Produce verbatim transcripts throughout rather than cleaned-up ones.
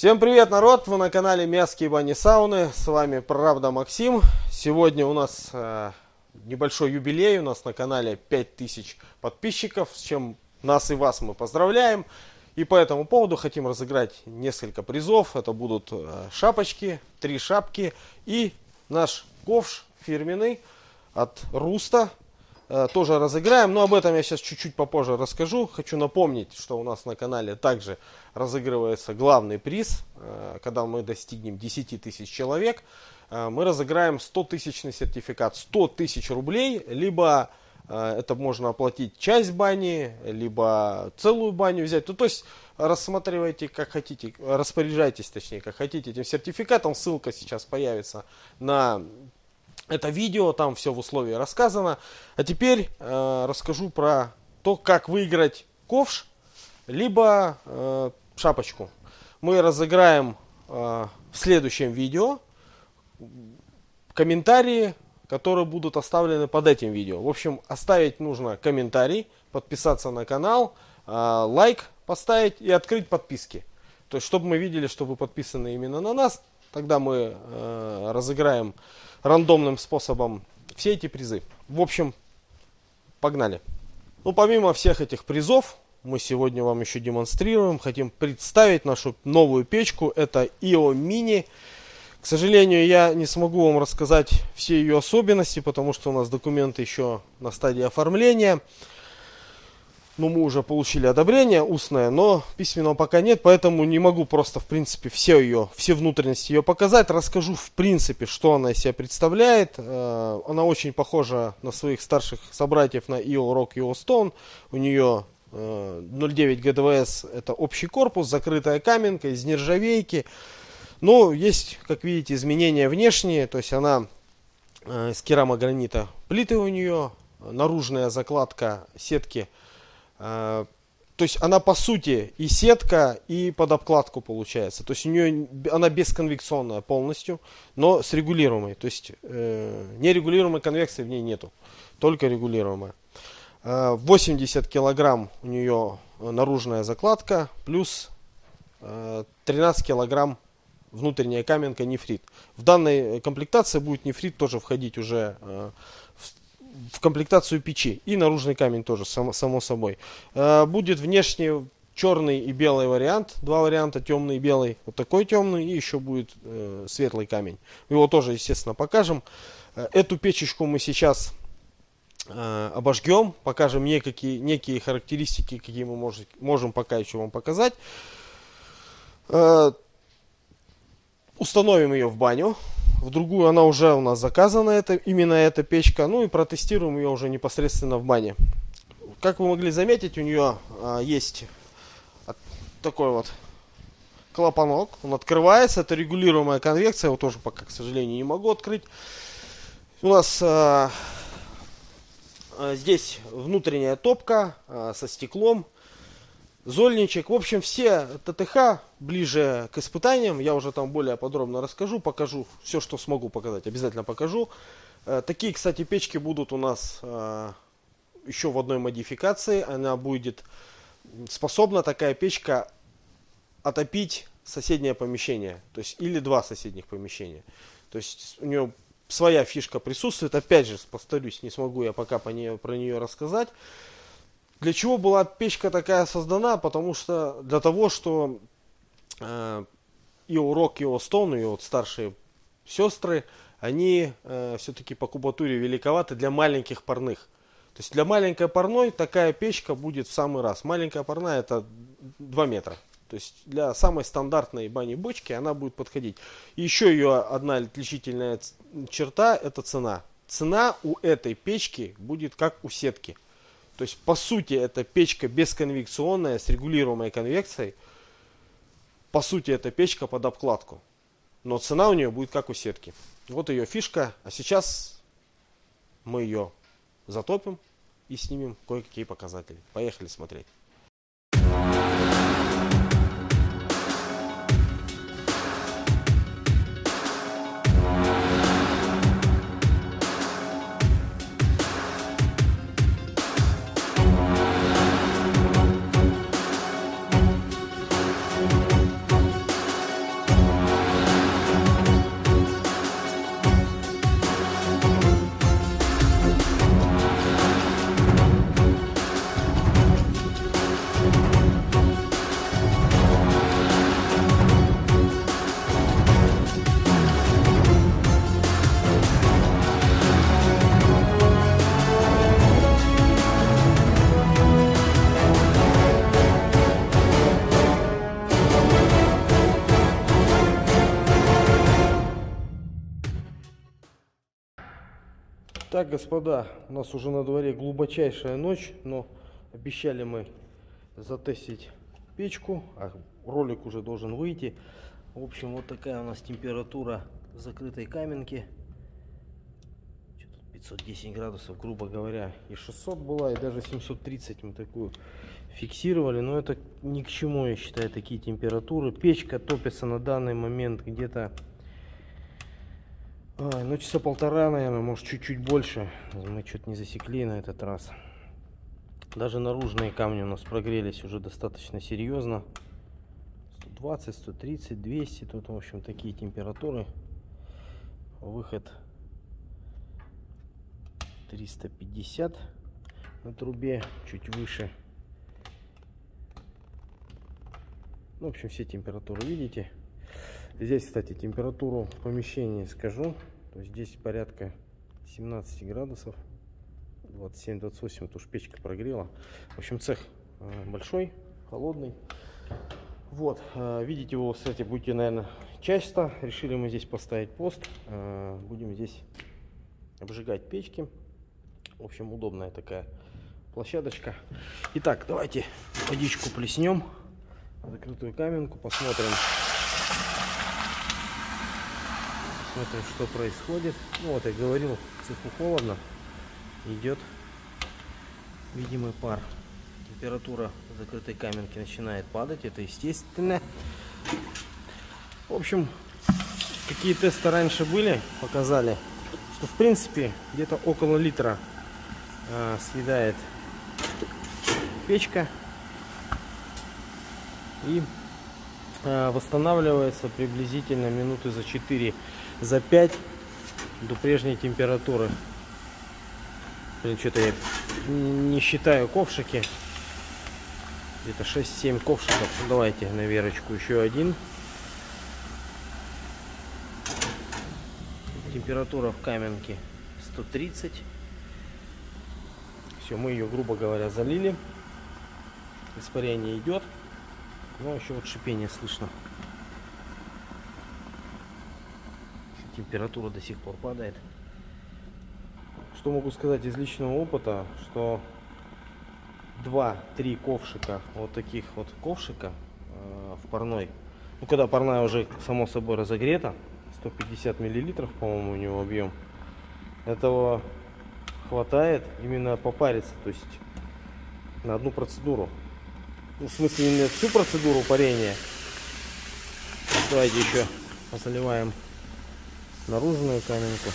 Всем привет, народ! Вы на канале Мясские бани сауны. С вами Правда Максим. Сегодня у нас э, небольшой юбилей. У нас на канале пять тысяч подписчиков, с чем нас и вас мы поздравляем. И по этому поводу хотим разыграть несколько призов. Это будут э, шапочки, три шапки и наш ковш фирменный от Руста. Э, тоже разыграем, но об этом я сейчас чуть-чуть попозже расскажу. Хочу напомнить, что у нас на канале также разыгрывается главный приз. Э, когда мы достигнем десяти тысяч человек, э, мы разыграем стотысячный сертификат, сто тысяч рублей, либо э, это можно оплатить часть бани, либо целую баню взять. Ну, то есть рассматривайте как хотите, распоряжайтесь точнее как хотите этим сертификатом. Ссылка сейчас появится на это видео, там все в условии рассказано. А теперь э, расскажу про то, как выиграть ковш, либо э, шапочку. Мы разыграем э, в следующем видео комментарии, которые будут оставлены под этим видео. В общем, оставить нужно комментарий, подписаться на канал, э, лайк поставить и открыть подписки. То есть, чтобы мы видели, что вы подписаны именно на нас, тогда мы э, разыграем рандомным способом все эти призы. В общем, погнали. Ну, помимо всех этих призов, мы сегодня вам еще демонстрируем, хотим представить нашу новую печку. Это и о Mini. К сожалению, я не смогу вам рассказать все ее особенности, потому что у нас документы еще на стадии оформления. Ну, мы уже получили одобрение устное, но письменного пока нет, поэтому не могу просто, в принципе, все ее, все внутренности ее показать. Расскажу, в принципе, что она из себя представляет. Она очень похожа на своих старших собратьев, на и о Rock, и о Stone. У нее ноль девять джи дэ вэ эс, это общий корпус, закрытая каменка из нержавейки. Но есть, как видите, изменения внешние, то есть она из керамогранита, плиты у нее, наружная закладка сетки. То есть она по сути и сетка, и под обкладку получается. То есть у нее она бесконвекционная полностью, но с регулируемой. То есть э, нерегулируемой конвекции в ней нету, только регулируемая. Э, восемьдесят килограмм у нее наружная закладка, плюс э, тринадцать килограмм внутренняя каменка нефрит. В данной комплектации будет нефрит тоже входить уже э, в в комплектацию печи, и наружный камень тоже, само, само собой. Э, будет внешне черный и белый вариант, два варианта, темный и белый, вот такой темный, и еще будет э, светлый камень. Его тоже, естественно, покажем. Э, эту печечку мы сейчас э, обожгем, покажем некие, некие характеристики, какие мы можем, можем пока еще вам показать. Э, установим ее в баню. В другую она уже у нас заказана, это, именно эта печка. Ну и протестируем ее уже непосредственно в бане. Как вы могли заметить, у нее а, есть такой вот клапанок. Он открывается. Это регулируемая конвекция. Его тоже пока, к сожалению, не могу открыть. У нас а, а, здесь внутренняя топка а, со стеклом. Зольничек. В общем, все ТТХ ближе к испытаниям. Я уже там более подробно расскажу, покажу все, что смогу показать. Обязательно покажу. Э, такие, кстати, печки будут у нас э, еще в одной модификации. Она будет способна, такая печка, отопить соседнее помещение. То есть, или два соседних помещения. То есть, у нее своя фишка присутствует. Опять же, повторюсь, не смогу я пока по нее, про нее рассказать. Для чего была печка такая создана? Потому что для того, что э, и о Rock, и о Stone, и вот старшие сестры, они э, все-таки по кубатуре великоваты для маленьких парных. То есть для маленькой парной такая печка будет в самый раз. Маленькая парная это два метра. То есть для самой стандартной бани-бочки она будет подходить. И еще ее одна отличительная черта это цена. Цена у этой печки будет как у сетки. То есть, по сути, это печка бесконвекционная с регулируемой конвекцией. По сути, это печка под обкладку. Но цена у нее будет как у сетки. Вот ее фишка. А сейчас мы ее затопим и снимем кое-какие показатели. Поехали смотреть. Итак, господа, у нас уже на дворе глубочайшая ночь, но обещали мы затестить печку, а ролик уже должен выйти. В общем, вот такая у нас температура в закрытой каменке. пятьсот десять градусов, грубо говоря, и шестьсот была, и даже семьсот тридцать мы такую фиксировали. Но это ни к чему, я считаю, такие температуры. Печка топится на данный момент где-то а, ну часа полтора, наверное, может чуть-чуть больше. Мы что-то не засекли на этот раз. Даже наружные камни у нас прогрелись уже достаточно серьезно. сто двадцать, сто тридцать, двести. Тут, в общем, такие температуры. Выход триста пятьдесят на трубе, чуть выше. Ну, в общем, все температуры видите. Здесь, кстати, температуру в помещении скажу. То есть здесь порядка семнадцать градусов. двадцать семь двадцать восемь, это уж печка прогрела. В общем, цех большой, холодный. Вот, видите его, кстати, будете, наверное, часто. Решили мы здесь поставить пост. Будем здесь обжигать печки. В общем, удобная такая площадочка. Итак, давайте водичку плеснем в закрытую каменку, посмотрим, посмотрим, что происходит. Ну вот, я говорил, в цеху холодно, идет видимый пар. Температура в закрытой каменке начинает падать, это естественно. В общем, какие тесты раньше были, показали, что в принципе где-то около литра э, съедает печка и э, восстанавливается приблизительно минуты за четыре, за пять до прежней температуры. Блин, что-то я не считаю ковшики. Где-то шесть-семь ковшиков. Ну, давайте на верочку еще один. Температура в каменке сто тридцать. Все, мы ее, грубо говоря, залили. Испарение идет. Но еще вот шипение слышно. Температура до сих пор падает. Что могу сказать из личного опыта, что два-три ковшика, вот таких вот ковшика э, в парной, ну когда парная уже само собой разогрета, сто пятьдесят миллилитров, по-моему, у него объем, этого хватает именно попариться, то есть на одну процедуру. Ну, в смысле, не на всю процедуру парения. Давайте еще заливаем наружную каменку.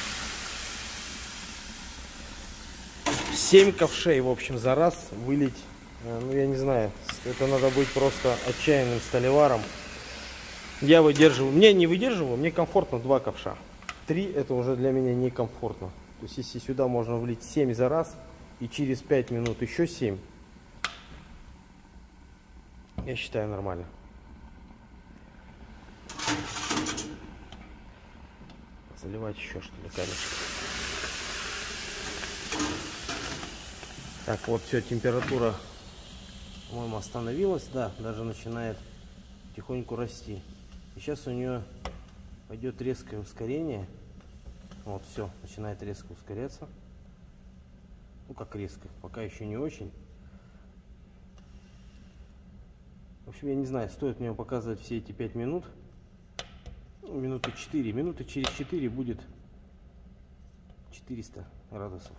семь ковшей, в общем, за раз вылить, ну, я не знаю, это надо быть просто отчаянным столеваром. Я выдерживаю, мне не выдерживаю, мне комфортно два ковша. три это уже для меня некомфортно. То есть, если сюда можно влить семь за раз, и через пять минут еще семь, я считаю нормально. Заливать еще, что ли, камешек. Так, вот все, температура, по-моему, остановилась, да, даже начинает потихоньку расти. И сейчас у нее пойдет резкое ускорение. Вот, все, начинает резко ускоряться. Ну, как резко, пока еще не очень. В общем, я не знаю, стоит мне показывать все эти пять минут. Ну, минуты четыре. Минуты через четыре будет четыреста градусов.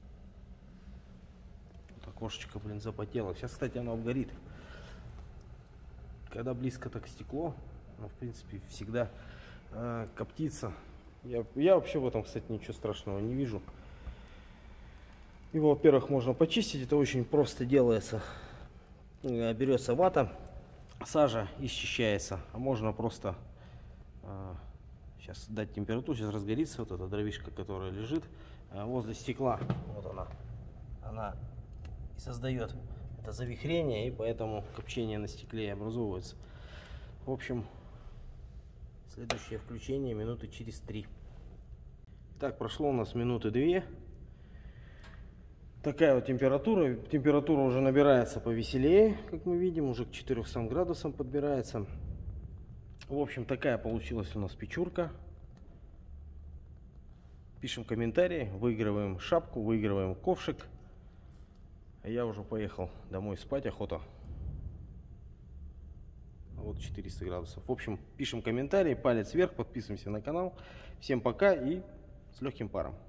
Окошечко, блин, запотело. Сейчас, кстати, оно обгорит. Когда близко так стекло, оно, в принципе, всегда э, коптится. Я, я вообще в этом, кстати, ничего страшного не вижу. Его, во-первых, можно почистить. Это очень просто делается. Берется вата, сажа и счищается. А можно просто э, сейчас дать температуру. Сейчас разгорится вот эта дровишка, которая лежит э, возле стекла. Вот она. Она и создает это завихрение, и поэтому копчение на стекле образовывается. В общем, следующее включение минуты через три. Так, прошло у нас минуты две. Такая вот температура. Температура уже набирается повеселее, как мы видим, уже к четырёмстам градусам подбирается. В общем, такая получилась у нас печурка. Пишем комментарии, выигрываем шапку, выигрываем ковшик. А я уже поехал домой спать, охота. Вот четыреста градусов. В общем, пишем комментарии, палец вверх, подписываемся на канал. Всем пока и с легким паром.